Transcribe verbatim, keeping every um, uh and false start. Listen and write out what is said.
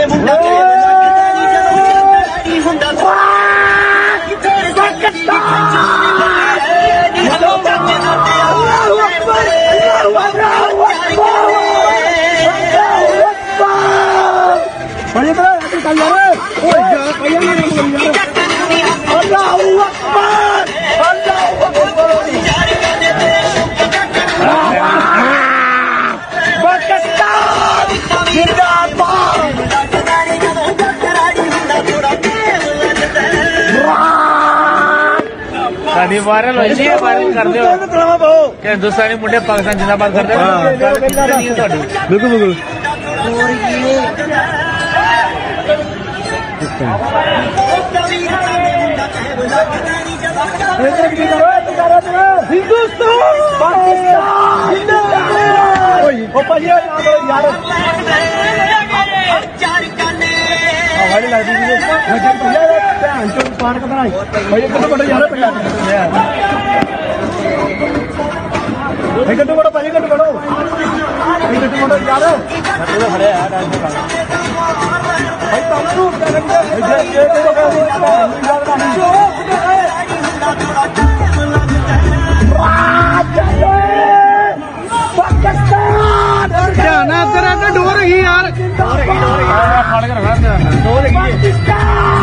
viral viral कर दो हिंदुस्तानी मुंडे पाकिस्तान जिंदाबाद कर दे बिल्कुल बिल्कुल गड्डू बड़ो भाई गड्डू बड़ो गड्डू बड़ो यार खड़े यार भाई तू पाकिस्तान डोर रही यार डोर रही डोर रही